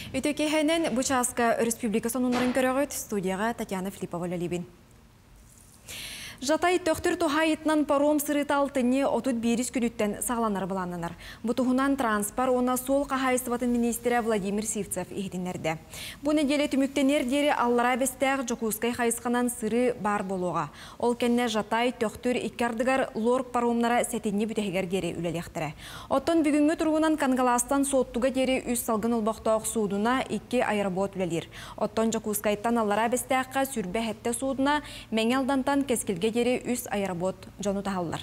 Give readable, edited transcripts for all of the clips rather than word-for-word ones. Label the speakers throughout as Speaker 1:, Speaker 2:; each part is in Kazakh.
Speaker 1: Үтекехенен Бучаска Республика сонунларын көрөгөт студияға Татьяна Филиппова лалибин. Жатай төқтір тухайытнан паром сырыталтыне отут беріс күніттен сағланар бұланынар. Бұтығынан транспар она сол қағайсыватын министрі Владимир Сивцев ехетінерді. Бұл неделе түміктенер дері аллара бестәғ Жокускай қайысқанан сыры бар болуға. Ол кәнне Жатай төқтір иккардығар лорг паромнара сәтінне бүтігер дері үлелектірі. Оттон бүгінгі тұрғынан Кангаластан соттуға дері үс салғын олбақтауқ судына 2 аэробот үлелер. Оттон Жокускайттан аллара бестәғқа сүрбе хәтті судына мәңелдантан кескілге дері үс аэробот жону тахаллар.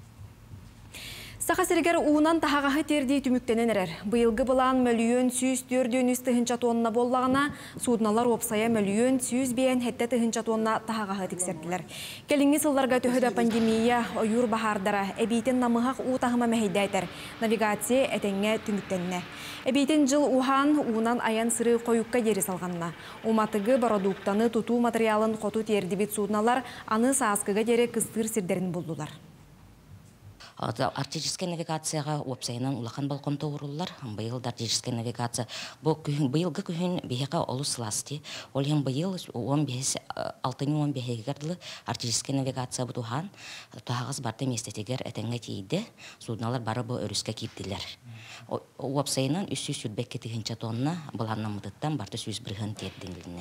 Speaker 1: Сақасыргер уынан тахағағы тердей түміктенен әрер. Бұйылғы бұлан мөліен сүйіз түрден үс тығынча тонна боллағына, судналар опсая мөліен сүйіз бейін хетті тығынча тонна тахағағы тіксерділер. Келіңгі сылларға төхіді пандемия, ойыр бахардара, әбейтін намығақ ұтағыма мәхейдәйтер. Навигация әтенге түміктенне. Әбейтін жыл ухан уынан аян сыры қойыққа дері салғанына. Уматығы барадуқтаны тұту материалын қоту тердібет судналар аны саасқыға дері кыстыр сирдерін болдылар.
Speaker 2: Артическая навигацияға опсайынан улахан балконта уруллар. Быйыл артическая навигация. Быйылғы күхін бейеға олу сыласты. Олен быйыл 15-15 гардылы артическая навигация бұтуған. Туғағыз барты местетегер әтенге тейді. Судналар бары бұл өріске кейптілер. Опсайынан 300 сүрбекке тігінші тонна бұланна мұдыттан барты 101 тейдіңіліне.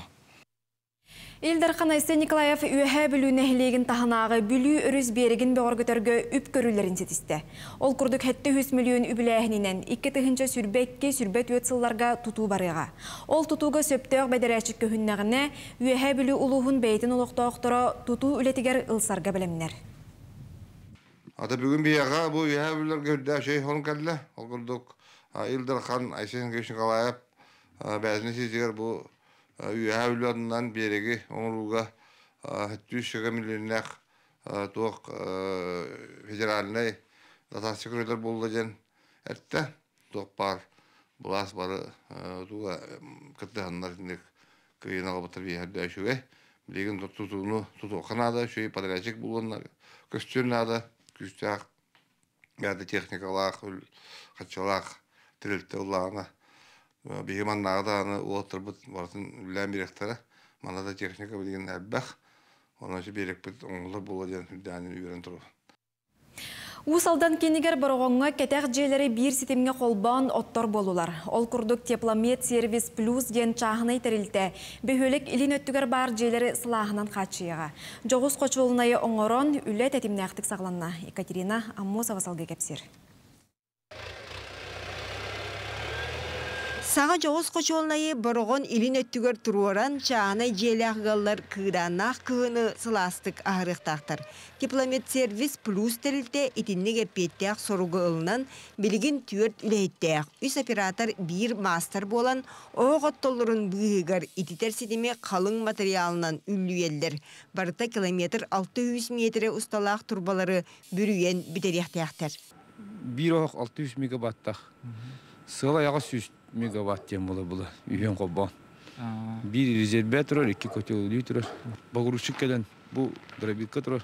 Speaker 1: Илдар Қанайсы Николаев үйәхә бүлі нәхілеген таханағы бүлі өріз берігін бәғыргөтөргө үп көрілерін сетісті. Ол күрдік 700 миллион үбіләхінінен 2 тығынша сүрбекке сүрбет өтсілларға тұту барыға. Ол тұтуға сөптеғ бәдәрәшік көхіннағына үйәхә бүлі ұлығын бәйтін ұлықтауқтыра тұту үлетігер ұлсарға білімнер.
Speaker 3: Ата бүгін бияға бұл үйәхә бүлілер көрді шей қолын кәділі. Ол күрдік Илдар Қанайсы Николаев бәзіне сезігер бұл үйәбілерінен береге оңыруға 700 миллионнақ тоқ федеральный датасы көрелер болды жен әртті. Тоқ бар, бұлас бары тұға күттіғанлар күйен алғабаттар бейхәрді әшуге. Білеген тұтуыны тұту қанады, шөй падырәчек болғанлар, көстөрнады, күстіғақ, бәрді техникалақ, қатшалақ, тірілтті ұлағына. Бейгеман нағдағаны олаттыр бұд бартын үлән беректері. Манада техника білген әббәқ. Оның үшін берек бұд оңылар бола ден үлдәнін үйерін тұру.
Speaker 1: Усалдан кенігер барығыңа кәтәқ жерлері бір сетемге қолбан оттар болулар. Ол күрдік тепломет сервис плюс ден чағынай тәрілті. Бөхөлік илін өттігер бар жерлері сылағынан қачыяға. Жоғыз қочуылынайы оңырон үлі тәтімні әқтік сағланна. Екатерина Аммосова салғы кәпсер.
Speaker 4: Саға жоғыз қочуылнайы бұрығын илін өттігер тұруаран чағанай желяғығалар күйранақ күйіні сыластық ағырықтақтар. Тепломет сервис плюс тәрілті етіннеге петтіяқ соруғы ұлынан білігін түрт үләйттіяқ. Үс оператор бір мастер болан оғыт толырын бұғығар етітер сетеме қалың материалынан үллі елдер. Барыта километр 600 метрі ұсталақ турбалары бүріен бітерияқтияқтар.
Speaker 5: Bir oğuk 600 megawattaq. Sıla yağı 100 megawatt dem bunu üyen qoban. Bir rezervatör 2 kotel litr. Baguruşuk gelen bu drabilka tur.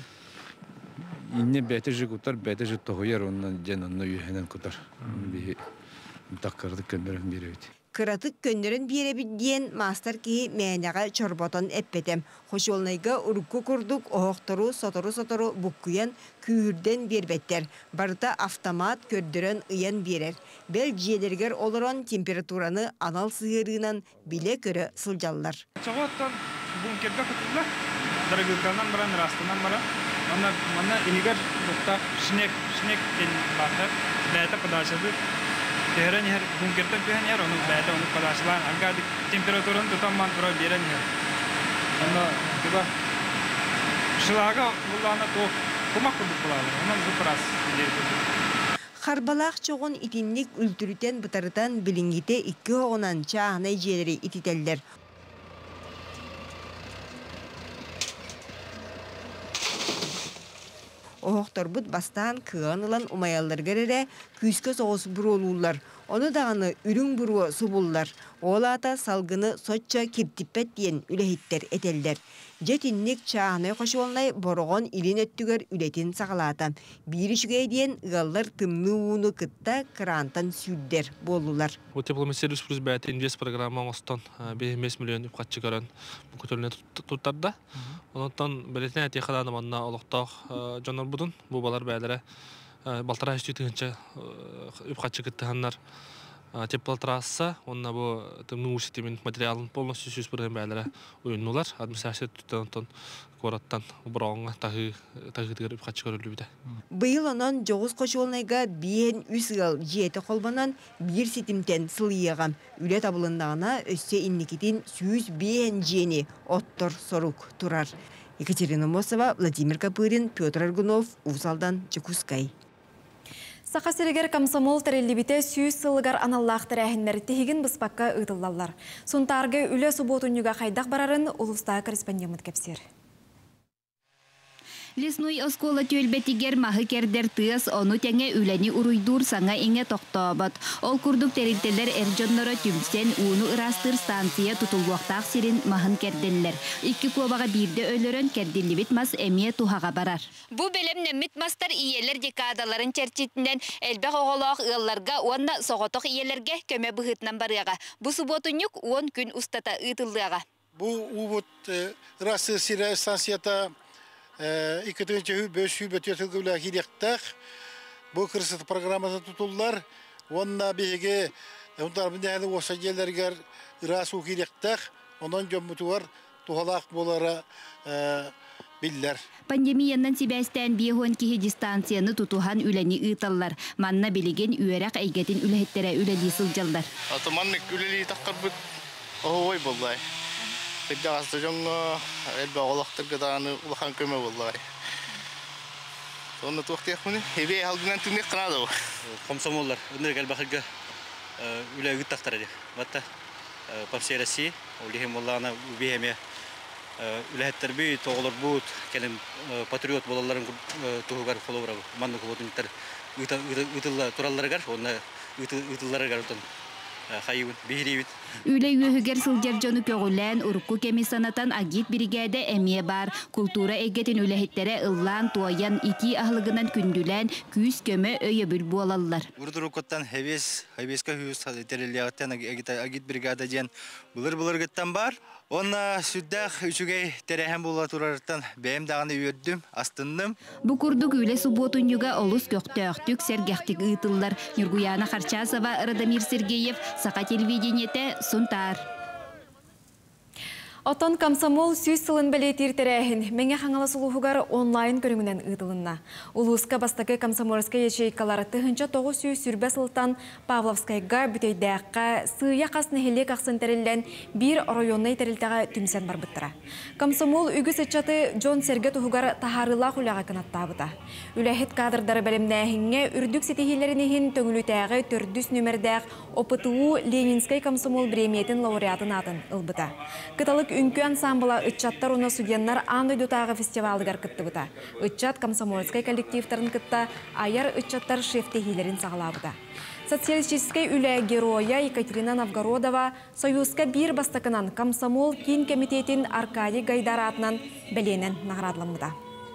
Speaker 5: İnne beteci kutar beteci toğuyar ondan canını üyenen kutar. Bir takardık kömürün biri.
Speaker 4: Kıratık gönderin bir ebidiyen master ki meğnağa çorbaton eppetem. Hoş olnayga urukku kurduk, oğuktoru, sotoru bukkuyan kühürden bir better. Barıta avtomat kördüren ıyan birer. Bel jiyelerger oluran temperaturanı anal sığırığından bile göre sılcallar.
Speaker 6: Çoğuttan bunkerde kutular, darabilkandan baran, rastanan baran. Ona iligar nokta şinek el batar, beta padaşadı. Tehran her bunkerden pehen yer onu beta onu padaşlar. Agar temperaturun tutamman tura biren yer. Ona tiba şılaga bulana to kumak kuduk bulalım. Ona bu pras diye.
Speaker 4: Harbalaq çoğun itinlik ültürüten bıtarıtan bilingite 2 oğunan çağınay jeleri ititeller. Oğuktor bud bastan kığan ulan umayallar gerere küske soğuz burolullar. Onu dağını ürün buruğu subullar. Oğlata salgını soçça kirtipet diyen ülehitler eteller. Jetinlik çağını koşuanlay boroğun ilin öttügör ületin sağlatam. Bir işüge diyen ığallar tımlı uğunu kıtta kırantan südder bollular.
Speaker 7: Bu Teplometsel Üspürüz bəyəti inces programma ostan 5 milyon üpqat çıkaran bu kötülüğüne tutarda. Ondan belirten eti yakalanım anna oluqtaq jonar budun. Bu balar bəyəlere Baltara üstü tığınca üpqat çıkıttığanlar Tepla trassa, onna bu tımnığı sistemin materialın polностью süspürgen bəyəlere uyunlular. Administrasiya tutandan korattan buronga tağıdıgır üpqat çıkarılıyor bir de.
Speaker 4: Bıyıl onun Joğuz koşuolnayga biyen üs ıl jiyeti kolbanan bir sitimten sılıyağam. Üle tabılındağına össe innikitin süz biyen jiyeni ottor soruk turar. Екатерина Мосова, Владимир Капырин, Петр Аргунов, Узалдан, Чекускай.
Speaker 1: Сақасырегер комсомол тәрелебіте сүйіз сылығар аналлақтыр әхінлері тегін бұспаққа ұйтылалар. Сонтарғы үлі сұботынуға қайдақ барарын ұлыста корреспондент кепсер.
Speaker 8: Лесной оскола төлбетигер махы кердер тыас, ону тәңе үләни уруйдур саңа иңе тоқтабат. Ол күрдік тәрелтелер әржонлары түмсен уыну ырастыр станция тутулуақтақ сирин махын керденлер. Икки кобаға бирде өлірін кердилибит мас әмие тухаға барар.
Speaker 9: Бу белем немит мастар иелер декадаларын чәрчетінен әлбәқ оғалақ ұялларға, онна соғотық иелерге көмі бұғытнан барыға. Бу суботунюк 10 күн устата ұйтылдыға.
Speaker 10: Бу убут ырастыр сирә станцията 2-5 бөтетілгілі хиректақ. Бұл кірсіті программасы тұтылдар. Онна бейге, ондар әлі осы жерлергер ырасу хиректақ. Онан жөммітуар туғалақ болары білдер.
Speaker 8: Пандемиянан себәстән бейхуан кихи дистанцияны тутухан үләни ұйталлар. Манна білеген үйәрақ әйгетін үләхеттері үләли сылжалдар.
Speaker 11: Атыманник үләли таққар бұд оғой болдай. Қыдда қасты жоңы әлбә олақтыр қыдағаны ұлақан көмі болдай. Сонда туақтияқ мұны? Ебе халдынан түнек қынады ол.
Speaker 12: Комсомоллар, өндірік әлбә қылғы үлә үгіттақтар әді. Батта Папсия Россия, олихем олағына үбейеме үләхеттер бүй, тоғылар бұд, кәлім патриот болаларын тұғығар қолуыра бұл. Манны қолуытынықтар тұралларығар, онына ұйтылларығар ұтын.
Speaker 8: Үле үйігер сылжар жону көгілән, ұрыққу кеми санатан агит бригада әмие бар. Культура әгетін үләхеттері ұллан, туаян, ити ағылығынан күнділән, күйіс көмі өйі бүл болалар.
Speaker 12: Ұрдырыққыттан хэвесқа хүйіс тәреліяғыттан агит бригада ден бұлыр гіттан бар. Онна сүддәқ үшігей тәрәхен бола тұрарыттан бәйім дағаны үйердім, астындым.
Speaker 8: Бұ күрдік үлі сұботын юға олыс көқтөқтік сәргәқтік ұйтылдар. Нұргуяна Харчасова, Радамир Сергеев, Сақа телевидениеті, Сунтар.
Speaker 1: Отон комсомол сүйіз сылын бәлетер тәрәхін мәңе қаңалы сұлуғығар онлайн көріңінен ұйтылынна. Улуысқа бастағы комсомольская ячейкалары тұхынша 900 сүрбә сылтан Павловскайға бүтейдәққа сыя қасыны хелек ақсын тәрелден бір районный тәрелтіға түмсен бар бұттыра. Комсомол үгіз ұтчаты Джон Серге тұхығар тахарыла құляға кынатта бұта. Үләхет кадрдары бәлімнәхінге үрдік сетехилерінігін төңілітәғі 400 нөмірдәқ ОПТУ Ленинскай комсомол премиятын лауреатын атын ылбыта. Кыталық үнкі ансамбыла ұтчаттар оны судьяннар ан өйдутағы фестивалдығар кытты бұта. Ұтчат комсомольскай коллективтарын кытта аяр ұтчаттар шефтехилерін сағыла бұта. Социалистической үлі героя Екатерина Новгородова Союзка бір бастықынан комсомол кен комитетін Аркадий Гайдар атынан бәленен нағырадылымыда.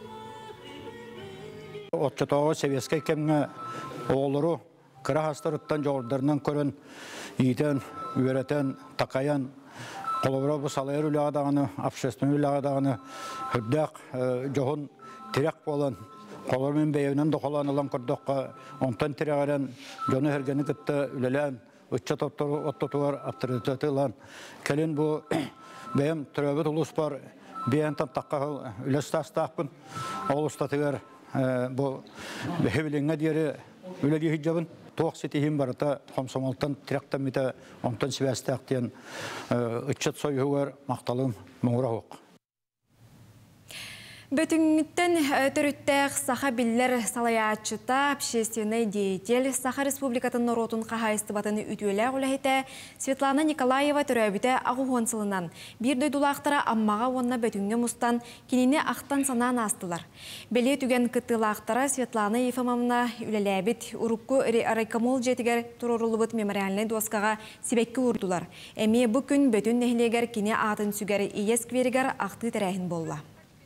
Speaker 13: Отчатағы Советскай кемге оғылыру кыра хастырыттан жоғырдарынан көрін иетен, үйеретін, тақаян, қолыбыра бұл салайыр үлі адағаны, общественный үлі адағаны, хүрдәқ жоғын терек болын, қолырмен бәйінен доқаланылан көрдіққа, онтан терегерен, жоны әргені күтті үлілен, ұтчат оттотуар авторитетілан. Кәлін бұл бәйім түрәбіт ұлыс бар, бәйінтан таққа үлестастақпын, ол ұстатығар бұл бәйбіліңе дері үлі дейін тоқ сетейін барыта комсомолтан тиректен мите онтан сибәстәқтен үтчет сойығыр мақталым мұңыра оқ.
Speaker 1: Бөтүнгүттен төрүттәк саха биллер салаячыта общественный деятель Саха Республикатын норотун кахайстыбатын үтүөлә улахите Светлана Николаева төрәбите агугонсылынан бир дойдулақтара аммага онна бөтүнгө мустан кинине ақтан санаан астылар. Беле түген кыттылақтара Светлана Ефимовна үлеләбит урукку райкомол жетигер турорулубут мемориальный доскага сибекке урдулар. Эми бу күн бөтүн нехлегер кине атын сүгәр иескверигер акты терәһин болла.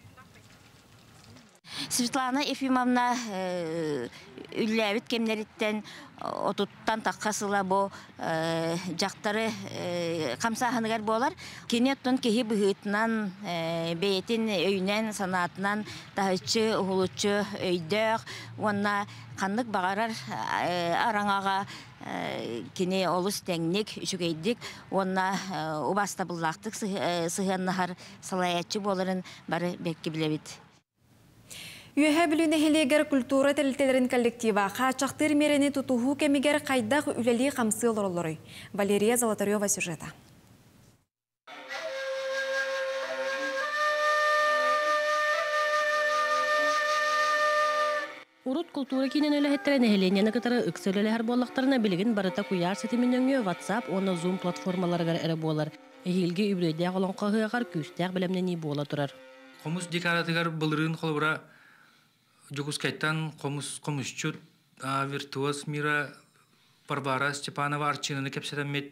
Speaker 14: Светлана Ефимовна үлләбит кемнериттен отуттан таққасыла бо жақтары қамсағынығар болар. Кенеттен кехи бұғытынан, бейтін өйнен, санатынан, тағытчы, ұғылытчы, өйдіқ, онна қандық бағарар араңаға кене олыс тәңнік, үшігейдік, онна ұбастабыллақтық сығаннахар салаятчы боларын бары бәкке білебет.
Speaker 1: Үйәһә білуіне хелегер культура тәлітелерін коллектива қачақтыр мерені тұтуғу кемегер қайдақ үләлі қамсы олырылыры. Валерия Золотарева сюжета.
Speaker 15: Урут культура кинен өләһеттерен әһеленияны кытары ыксөлөләһәр боллақтарына билигин барыта куяр сетиминен WhatsApp, оны Zoom платформаларыгар әрі болар. Эхилге үбрөйдәк олонқағығар күстәк білемнені бола тұрар.
Speaker 16: Комус декаратыгар былырын қолыбыра Жукускайттан комусчут виртуоз мира Барбара Степанова Арчинаны кепсетемет.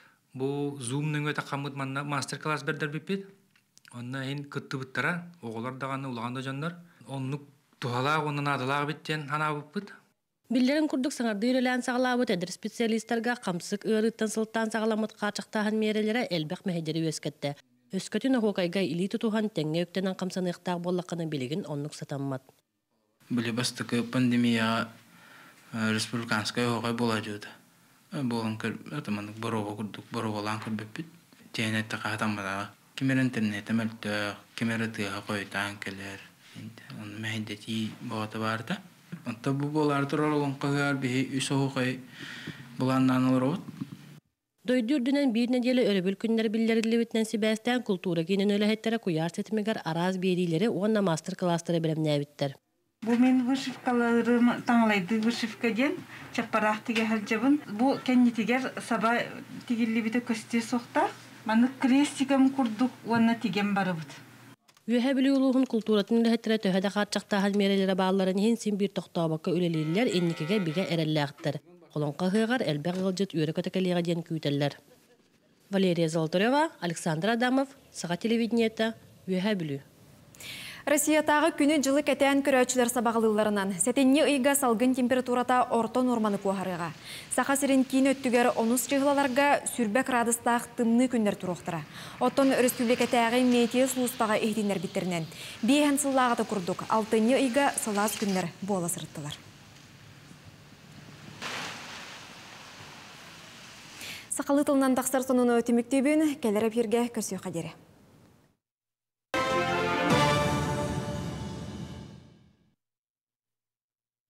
Speaker 16: Бу Zoom-ның өте қамыд манна мастер-класс бердер биппет. Онна ен кытты бұттара, оғылар дағаны ұлағанда жандар. Оннық тухалақ, оннан адылақ біттен хана бұппыт.
Speaker 15: Биллерин курдук саңарды үйрелән сағалабыт әдір специалисттарға қамсық үйріттен сылттан сағаламыт қачықтағын мерелері әлбәқ мәхедері өскетті. Өскетін оғайға или тұтуған тәңе өктенен қамсаны иқтақ боллаққаны білігін оннық сатаммат.
Speaker 17: Были бастыкы пандемия республиканская оғай бола жуды. Болын кір, атамандық борова күрдік, боровалан кір бөппіт. Тенетті қағатамадағы. Кемер интернеті мәлті, кемер ұтыға қойтан келер. Оны мәхендеті боғаты барды. Онта бұл болар тұрар олын қағар бейі үс оғай боланнан олар оғыт.
Speaker 15: Дойдүрдүнен bir nedelе өрөбүл күннер биллериле битнен сибәстән культура кинен өләһәттәре куяр сетимегәр араз бериләре онна мастер-класстары белән биттер.
Speaker 18: Бу мен вышивкаларым таңлайды вышивка ден чапарак тиге хәлҗәбен. Бу кеннитигер саба тигилли бите көсте сохта. Маны крестикам курдук онна тиген барыбыт.
Speaker 15: Үйәһә билүлүгүн культуратын өләһәттәре төһәдә хатчакта хәл мереләре бааларын һин син бир тохтабакка үлелеләр энникегә бигә эрелләктер. Қолонқа ғығар әлбәқ ғылжыт үйрі көтекелеға ден күйтелер. Валерия Золотарева, Александр Адамов, Саға телевидениеті, Үйәһә білу.
Speaker 1: Россиятағы күні жылы кәтән көрәтшілер сабағылыларынан сәтенне ұйға салғын температурата орто норманы куағарыға. Сақа сірін кейін өттігер 10 жығылаларға сүрбәк радыстақ тымны күндер тұруқтыра. Оттон республикатағы метея сұлыстаға ехденер біттерінен. Бейхен сыллағаты күрдік, алтынне ұйға сылас күндер бола сырттылар. Сақалы тылынан тақсар сонуны өтіміктебін, кәлері бірге көрсеу қадері.